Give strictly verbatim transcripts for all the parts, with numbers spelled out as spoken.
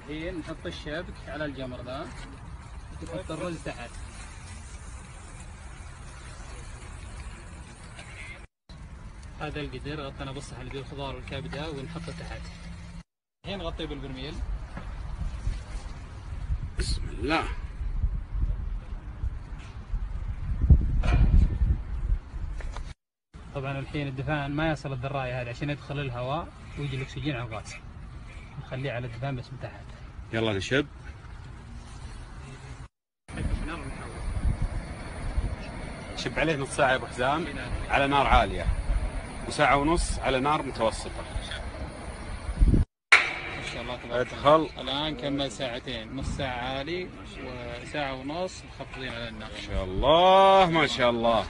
الحين نحط الشبك على الجمر ذا ونحط الرز تحت. هذا القدر غطينا بالصحن اللي فيه الخضار والكبده ونحطه تحت. الحين نغطيه بالبرميل. بسم الله. طبعا الحين الدفان ما يصل الذرايه هذه عشان يدخل الهواء ويجي الاكسجين على الغاز. نخليه على الدفان بس من تحت. يلا نشب. شب عليه نص ساعة يا ابو حزام على نار عالية وساعة ونص على نار متوسطة. ما شاء الله تبارك ادخل. الآن كمل ساعتين، نص ساعة عالي وساعة ونص مخفضين على النار. ما شاء الله ما شاء الله.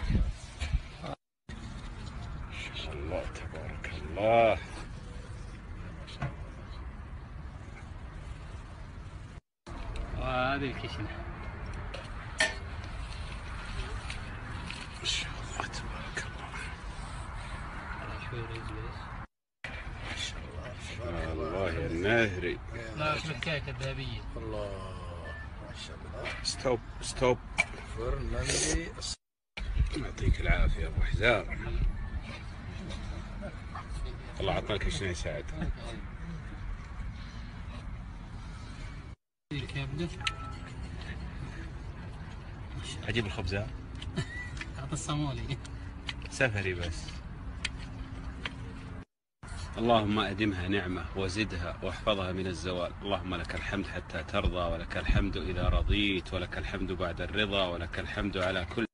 ما شاء الله تبارك الله. وهذه الكشنة. ما شاء الله تبارك الله. شوي رز بس. ما شاء الله. الله يا النهري. لا شوف الكيكة الذهبية. الله ما شاء الله. ستوب ستوب. فرن مندي. يعطيك العافية يا ابو حزام. الله عطنا الكشنة يساعد. الكبدة. اجيب الخبزة. اعطي الصامولي. سفري بس. اللهم أدمها نعمة وزدها واحفظها من الزوال. اللهم لك الحمد حتى ترضى، ولك الحمد إذا رضيت، ولك الحمد بعد الرضا، ولك الحمد على كل